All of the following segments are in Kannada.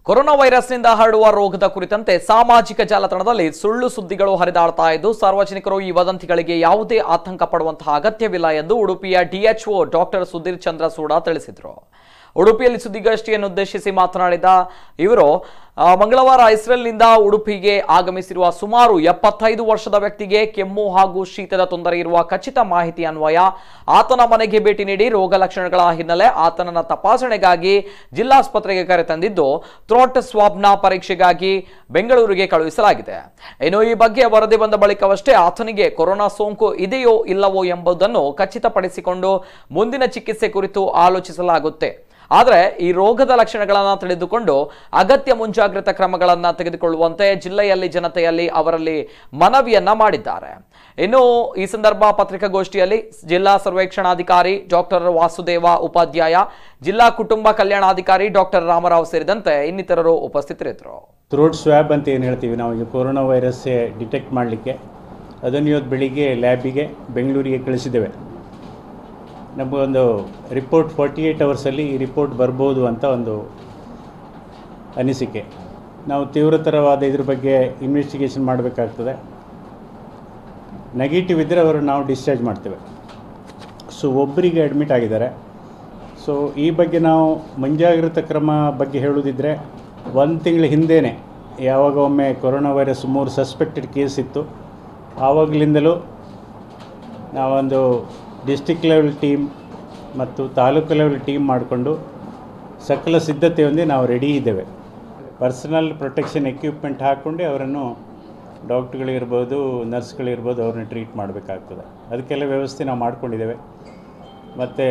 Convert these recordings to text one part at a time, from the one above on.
ಕೊರೋನಾ ವೈರಸ್ನಿಂದ ಹರಡುವ ರೋಗದ ಕುರಿತಂತೆ ಸಾಮಾಜಿಕ ಜಾಲತಾಣದಲ್ಲಿ ಸುಳ್ಳು ಸುದ್ದಿಗಳು ಹರಿದಾಡ್ತಾ ಇದ್ದು ಸಾರ್ವಜನಿಕರು ಈ ವದಂತಿಗಳಿಗೆ ಯಾವುದೇ ಆತಂಕ ಪಡುವಂತಹ ಅಗತ್ಯವಿಲ್ಲ ಎಂದು ಉಡುಪಿಯ ಡಿಎಚ್ಒ ಡಾಕ್ಟರ್ ಸುಧೀರ್ ಚಂದ್ರ ಸೂಡಾ ತಿಳಿಸಿದರು. ಉಡುಪಿಯಲ್ಲಿ ಸುದ್ದಿಗೋಷ್ಠಿಯನ್ನು ಉದ್ದೇಶಿಸಿ ಮಾತನಾಡಿದ ಇವರು ಮಂಗಳವಾರ ಇಸ್ರೇಲ್ನಿಂದ ಉಡುಪಿಗೆ ಆಗಮಿಸಿರುವ ಸುಮಾರು 75 ವರ್ಷದ ವ್ಯಕ್ತಿಗೆ ಕೆಮ್ಮು ಹಾಗೂ ಶೀತದ ತೊಂದರೆ ಇರುವ ಖಚಿತ ಮಾಹಿತಿ ಅನ್ವಯ ಆತನ ಮನೆಗೆ ಭೇಟಿ ನೀಡಿ ರೋಗ ಲಕ್ಷಣಗಳ ಹಿನ್ನೆಲೆ ಆತನನ್ನ ತಪಾಸಣೆಗಾಗಿ ಜಿಲ್ಲಾಸ್ಪತ್ರೆಗೆ ಕರೆತಂದಿದ್ದು ಥ್ರೋಟ್ ಸ್ವಾಬ್ನ ಪರೀಕ್ಷೆಗಾಗಿ ಬೆಂಗಳೂರಿಗೆ ಕಳುಹಿಸಲಾಗಿದೆ. ಇನ್ನು ಈ ಬಗ್ಗೆ ವರದಿ ಬಂದ ಬಳಿಕವಷ್ಟೇ ಆತನಿಗೆ ಕೊರೋನಾ ಸೋಂಕು ಇದೆಯೋ ಇಲ್ಲವೋ ಎಂಬುದನ್ನು ಖಚಿತಪಡಿಸಿಕೊಂಡು ಮುಂದಿನ ಚಿಕಿತ್ಸೆ ಕುರಿತು ಆಲೋಚಿಸಲಾಗುತ್ತೆ. ಆದರೆ ಈ ರೋಗದ ಲಕ್ಷಣಗಳನ್ನು ತಿಳಿದುಕೊಂಡು ಅಗತ್ಯ ಮುಂಜಾಗ್ರತಾ ಕ್ರಮಗಳನ್ನು ತೆಗೆದುಕೊಳ್ಳುವಂತೆ ಜಿಲ್ಲೆಯಲ್ಲಿ ಜನತೆಯಲ್ಲಿ ಅವರಲ್ಲಿ ಮನವಿಯನ್ನ ಮಾಡಿದ್ದಾರೆ. ಇನ್ನು ಈ ಸಂದರ್ಭ ಪತ್ರಿಕಾಗೋಷ್ಠಿಯಲ್ಲಿ ಜಿಲ್ಲಾ ಸರ್ವೇಕ್ಷಣಾಧಿಕಾರಿ ಡಾಕ್ಟರ್ ವಾಸುದೇವ ಉಪಾಧ್ಯಾಯ, ಜಿಲ್ಲಾ ಕುಟುಂಬ ಕಲ್ಯಾಣಾಧಿಕಾರಿ ಡಾಕ್ಟರ್ ರಾಮರಾವ್ ಸೇರಿದಂತೆ ಇನ್ನಿತರರು ಉಪಸ್ಥಿತರಿದ್ದರು. ಥ್ರೋಟ್ ಸ್ವ್ಯಾಬ್ ಅಂತ ಏನು ಹೇಳ್ತೀವಿ ನಾವು, ಈಗ ಕೊರೋನಾ ವೈರಸ್ ಡಿಟೆಕ್ಟ್ ಮಾಡಲಿಕ್ಕೆ ಅದನ್ನು ಇವತ್ತು ಬೆಳಿಗ್ಗೆ ಲ್ಯಾಬಿಗೆ ಬೆಂಗಳೂರಿಗೆ ಕಳಿಸಿದ್ದೇವೆ. ನಮಗೊಂದು ರಿಪೋರ್ಟ್ 48 ಅವರ್ಸಲ್ಲಿ ಈ ರಿಪೋರ್ಟ್ ಬರ್ಬೋದು ಅಂತ ಒಂದು ಅನಿಸಿಕೆ. ನಾವು ತೀವ್ರತರವಾದ ಇದ್ರ ಬಗ್ಗೆ ಇನ್ವೆಸ್ಟಿಗೇಷನ್ ಮಾಡಬೇಕಾಗ್ತದೆ. ನೆಗೆಟಿವ್ ಇದ್ದರೆ ಅವರು ನಾವು ಡಿಸ್ಚಾರ್ಜ್ ಮಾಡ್ತೇವೆ. ಸೊ ಒಬ್ಬರಿಗೆ ಅಡ್ಮಿಟ್ ಆಗಿದ್ದಾರೆ. ಸೊ ಈ ಬಗ್ಗೆ ನಾವು ಮುಂಜಾಗ್ರತಾ ಕ್ರಮ ಬಗ್ಗೆ ಹೇಳೋದಿದ್ದರೆ 1 ತಿಂಗಳ ಹಿಂದೆಯೇ ಯಾವಾಗ ಒಮ್ಮೆ ಕೊರೋನಾ ವೈರಸ್ 3 ಸಸ್ಪೆಕ್ಟೆಡ್ ಕೇಸ್ ಇತ್ತು, ಆವಾಗಲಿಂದಲೂ ನಾವೊಂದು ಡಿಸ್ಟಿಕ್ ಲೆವೆಲ್ ಟೀಮ್ ಮತ್ತು ತಾಲೂಕು ಲೆವೆಲ್ ಟೀಮ್ ಮಾಡಿಕೊಂಡು ಸಕಲ ಸಿದ್ಧತೆಯೊಂದಿಗೆ ನಾವು ರೆಡಿ ಇದ್ದೇವೆ. ಪರ್ಸನಲ್ ಪ್ರೊಟೆಕ್ಷನ್ ಎಕ್ವಿಪ್ಮೆಂಟ್ ಹಾಕ್ಕೊಂಡು ಅವರನ್ನು ಡಾಕ್ಟ್ರುಗಳಿರ್ಬೋದು, ನರ್ಸ್ಗಳಿರ್ಬೋದು, ಅವ್ರನ್ನ ಟ್ರೀಟ್ ಮಾಡಬೇಕಾಗ್ತದೆ. ಅದಕ್ಕೆಲ್ಲ ವ್ಯವಸ್ಥೆ ನಾವು ಮಾಡ್ಕೊಂಡಿದ್ದೇವೆ. ಮತ್ತು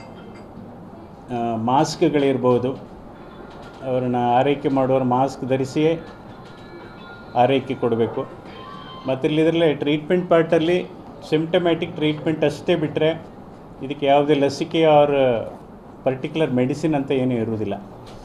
ಮಾಸ್ಕ್ಗಳಿರ್ಬೋದು, ಅವ್ರನ್ನ ಆರೈಕೆ ಮಾಡುವವರು ಮಾಸ್ಕ್ ಧರಿಸಿಯೇ ಆರೈಕೆ ಕೊಡಬೇಕು. ಮತ್ತು ಇಲ್ಲಿದ್ರಲ್ಲೇ ಟ್ರೀಟ್ಮೆಂಟ್ ಪಾರ್ಟಲ್ಲಿ ಸಿಂಪ್ಟಮ್ಯಾಟಿಕ್ ಟ್ರೀಟ್ಮೆಂಟ್ ಅಷ್ಟೇ ಬಿಟ್ಟರೆ ಇದಕ್ಕೆ ಯಾವುದೇ ಲಸಿಕೆ ಆರ್ ಪರ್ಟಿಕ್ಯುಲರ್ ಮೆಡಿಸಿನ್ ಅಂತ ಏನೂ ಇರುವುದಿಲ್ಲ.